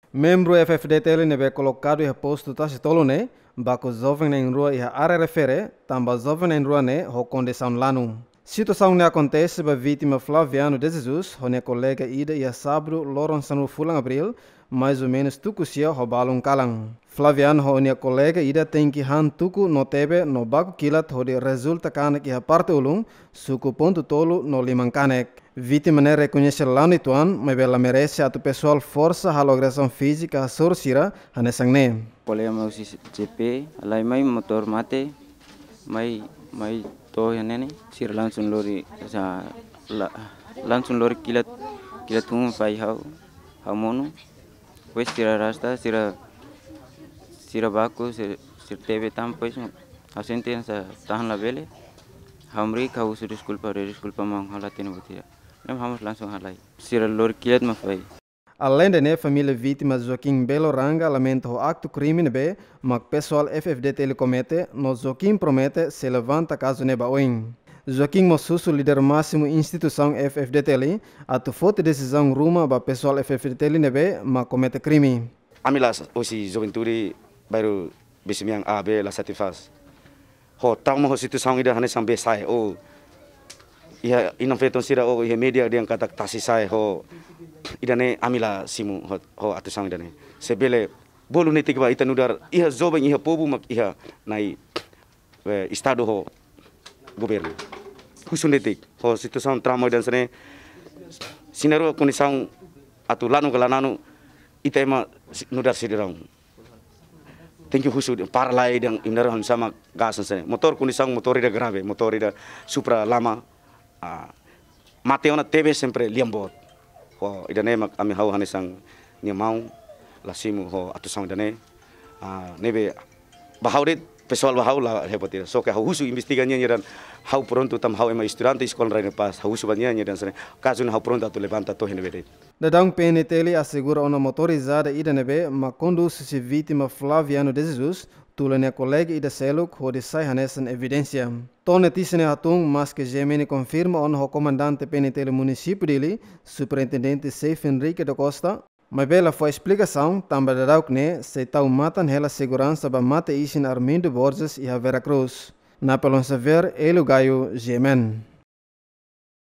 Membro FFDTL nebe colocado e posto taxa tolone, baco jovem em rua e área refere, tamba jovem em rua ne, ho condição lanu. Situação ne acontece ba vítima Flaviano de Jesus, onde colega ida e a sábado loron sanu fulang abril, mais ou menos tuku sia ho balung kalang. Flaviano onde colega ida tem que han tuku no tebe no baco kilat ho de resulta kanek e a parte ulung, suku ponto tolo no limang kanek. Vítima ne reconhece lá no Ituan, mas ela merece a tu pessoal força a agressão física a sorcira a nesang ne. Problema o CP, alai mai motor mate, mai to nene, sir langsung lori langsung lori kilat pai hau mono, pues sira rasta sira baku sir tebe tam pues a sentença tahan la bele, hamri kau sudah desculpa mang halatin butira. Vamos langsung halai. Sira lor kiat mafai. Além de família vítima Joaquim Belo Ranga lamenta o acto crime be, mas pessoal FFDTL comete, no Joaquim promete se levanta caso neba oin. Joaquim Mossuso, líder máximo instituição FFDTL, a tu forte decisão ruma ba pessoal FFDTL nebe, mas comete crime. Amilas osi juventude baru bisimiang AB la satisfaz. Ho trauma ho situação ida hanes sampai sai o ia inofeton sira o ia media dia kata tasi sai ho idane amila simu ho atusang idane sebele bolu netik ba itanudar ia jovem ia povo mak ia nai estado ho governo kusunetik ho situação trauma dan sene sinero condição atu lanu kalananu itema nudar sidirang thank you husu para lai yang indaran sama gasan sene motor condição motor ida grave motor ida supra lama Mateona TV sempre liambot. Ho idane mak ami hau hanesang niamau lasimu ho atusang idane nebe bahaudet pessoal bahau la hebatira. So ke hau husu investiganya dan hau pronto tam hau ema estudante escola reina pas hau husu banya dan sene caso hau pronto tu levanta to henebede. Dadang PNTL assegura uma motorizada ida nebe ma conduz-se vítima Flaviano de Jesus tulane colega ida seluk ho de sai hanesan evidência. Tone tisene hatung mas que Gemini confirma on ho comandante PNTL município dele, superintendente Seif Henrique da Costa, mas bela foi explicação também da Daukne se tau matan hela segurança ba mata isin Armindo Borges e a Vera Cruz. Na pelon saber Elo Gaio Gemen.